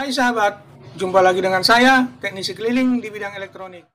Hai sahabat, jumpa lagi dengan saya, teknisi keliling di bidang elektronik.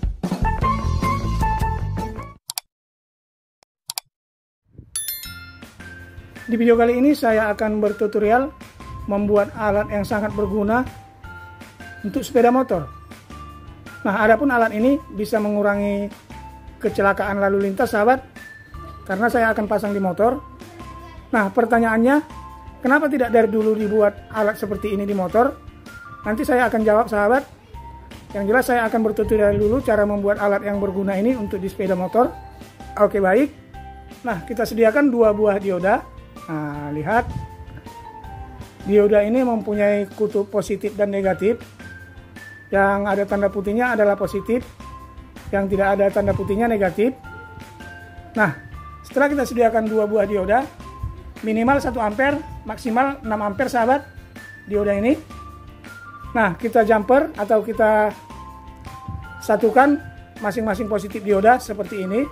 Di video kali ini saya akan bertutorial membuat alat yang sangat berguna untuk sepeda motor. Nah, adapun alat ini bisa mengurangi kecelakaan lalu lintas sahabat, karena saya akan pasang di motor. Nah, pertanyaannya, kenapa tidak dari dulu dibuat alat seperti ini di motor? Nanti saya akan jawab sahabat. Yang jelas saya akan bertutorial dulu cara membuat alat yang berguna ini untuk di sepeda motor. Oke, baik. Nah, kita sediakan 2 buah dioda. Nah, lihat. Dioda ini mempunyai kutub positif dan negatif. Yang ada tanda putihnya adalah positif, yang tidak ada tanda putihnya negatif. Nah, setelah kita sediakan 2 buah dioda, minimal 1 ampere, maksimal 6 ampere sahabat, dioda ini. Nah, kita jumper atau kita satukan masing-masing positif dioda seperti ini.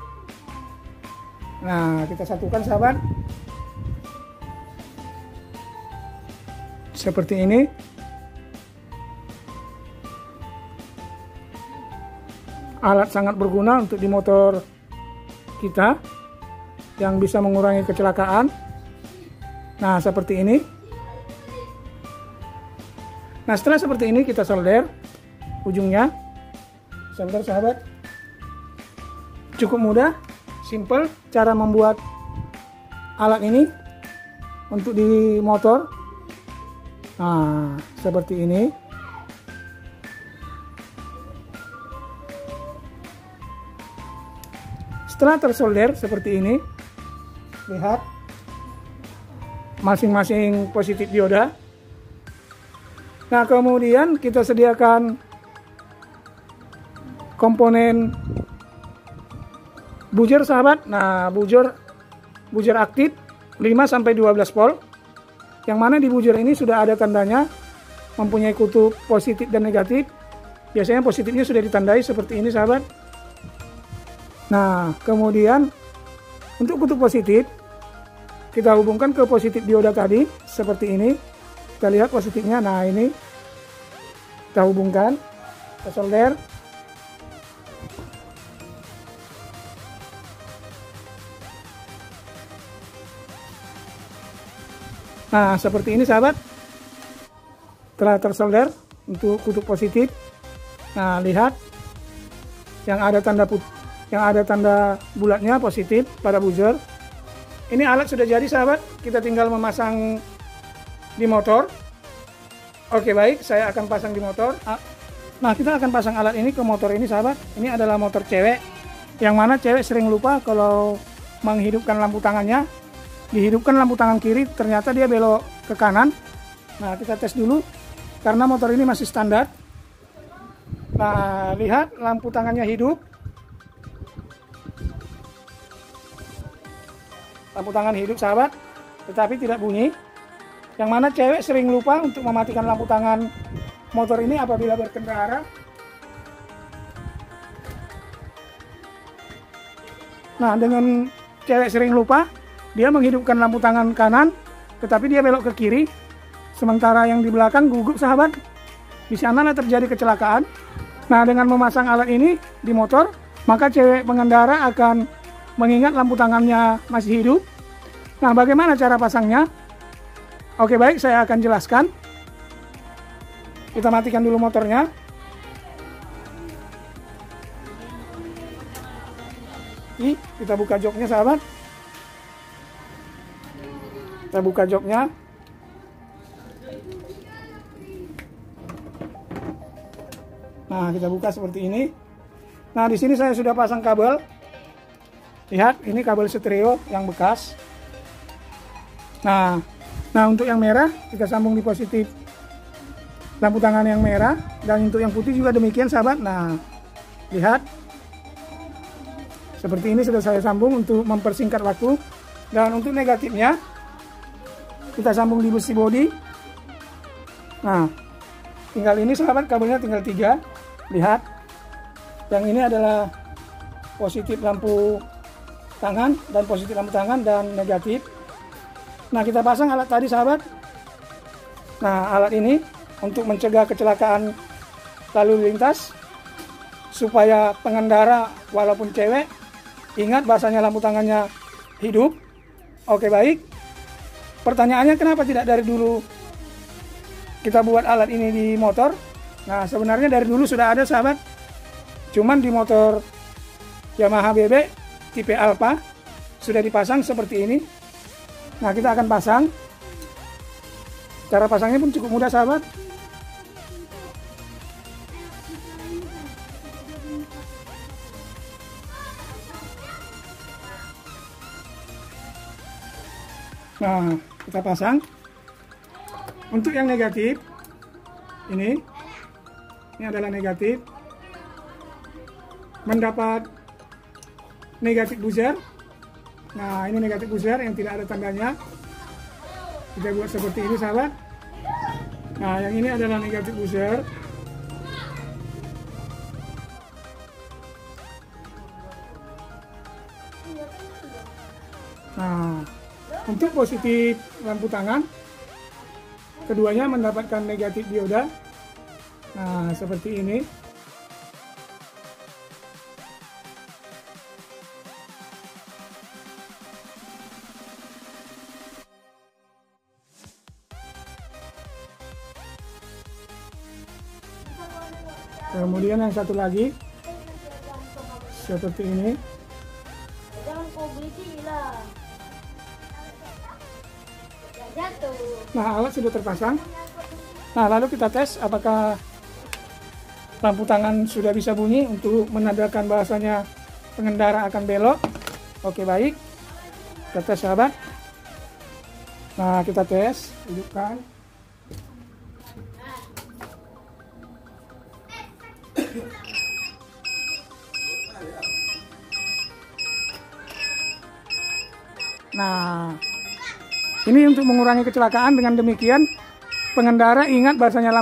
Nah, kita satukan sahabat. Seperti ini. Alat sangat berguna untuk di motor kita yang bisa mengurangi kecelakaan. Nah, seperti ini. Nah, setelah seperti ini kita solder ujungnya. Solder sahabat. Cukup mudah, simple cara membuat alat ini untuk di motor. Nah, seperti ini. Setelah tersolder seperti ini, lihat masing-masing positif dioda. Nah, kemudian kita sediakan komponen buzzer sahabat. Nah, buzzer aktif 5-12 volt. Yang mana di buzzer ini sudah ada tandanya, mempunyai kutub positif dan negatif. Biasanya positifnya sudah ditandai seperti ini sahabat. Nah, kemudian untuk kutub positif kita hubungkan ke positif dioda tadi seperti ini. Kita lihat positifnya. Nah, ini kita hubungkan, kita solder. Nah, seperti ini sahabat. Telah tersolder untuk kutub positif. Nah, lihat yang ada tanda bulatnya positif pada buzzer. Ini alat sudah jadi sahabat, kita tinggal memasang di motor. Oke, baik, saya akan pasang di motor. Nah, kita akan pasang alat ini ke motor ini sahabat. Ini adalah motor cewek, yang mana cewek sering lupa kalau menghidupkan lampu tangannya. Dihidupkan lampu tangan kiri, ternyata dia belok ke kanan. Nah, kita tes dulu karena motor ini masih standar. Nah, lihat lampu tangannya hidup. Lampu tangan hidup sahabat, tetapi tidak bunyi. Yang mana cewek sering lupa untuk mematikan lampu tangan motor ini apabila berkendara. Nah, dengan cewek sering lupa, dia menghidupkan lampu tangan kanan, tetapi dia belok ke kiri. Sementara yang di belakang gugup sahabat. Di sanalah terjadi kecelakaan. Nah, dengan memasang alat ini di motor, maka cewek pengendara akan mengingat lampu tangannya masih hidup. Nah, bagaimana cara pasangnya? Oke, baik, saya akan jelaskan. Kita matikan dulu motornya. Kita buka joknya sahabat. Kita buka joknya. Nah, kita buka seperti ini. Nah, di sini saya sudah pasang kabel. Lihat, ini kabel stereo yang bekas. Nah, untuk yang merah kita sambung di positif lampu tangan yang merah, dan untuk yang putih juga demikian sahabat. Nah, lihat. Seperti ini sudah saya sambung untuk mempersingkat waktu. Dan untuk negatifnya kita sambung di besi bodi. Nah, tinggal ini sahabat, kabelnya tinggal 3. Lihat. Yang ini adalah positif lampu tangan dan positif lampu tangan dan negatif. Nah, kita pasang alat tadi sahabat. Nah, alat ini untuk mencegah kecelakaan lalu lintas, supaya pengendara walaupun cewek ingat bahasanya lampu tangannya hidup. Oke, baik. Pertanyaannya, kenapa tidak dari dulu kita buat alat ini di motor? Nah, sebenarnya dari dulu sudah ada, sahabat. Cuman di motor Yamaha BB tipe Alpha sudah dipasang seperti ini. Nah, kita akan pasang. Cara pasangnya pun cukup mudah, sahabat. Nah, kita pasang. Untuk yang negatif, ini adalah negatif. Mendapat negatif buzzer. Nah, ini negatif buzzer yang tidak ada tandanya. Kita buat seperti ini, sahabat. Nah, yang ini adalah negatif buzzer. Nah, untuk positif lampu tangan, keduanya mendapatkan negatif dioda. Nah, seperti ini. Kemudian yang satu lagi seperti ini. Nah, alat sudah terpasang. Nah, lalu kita tes apakah lampu tangan sudah bisa bunyi untuk menandakan bahasanya pengendara akan belok. Oke, baik. Kita tes, sahabat. Nah, kita tes, hidupkan. Nah, ini untuk mengurangi kecelakaan. Dengan demikian, pengendara ingat bahasanya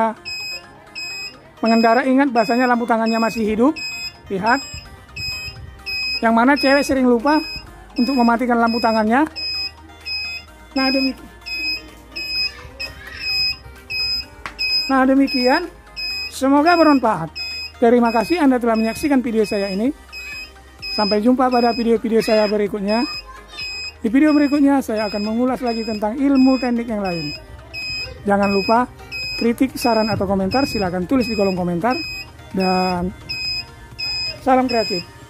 lampu tangannya masih hidup. Lihat. Yang mana cewek sering lupa untuk mematikan lampu tangannya. Nah, demikian. Semoga bermanfaat. Terima kasih Anda telah menyaksikan video saya ini. Sampai jumpa pada video-video saya berikutnya. Di video berikutnya saya akan mengulas lagi tentang ilmu teknik yang lain. Jangan lupa kritik, saran atau komentar silakan tulis di kolom komentar. Dan salam kreatif.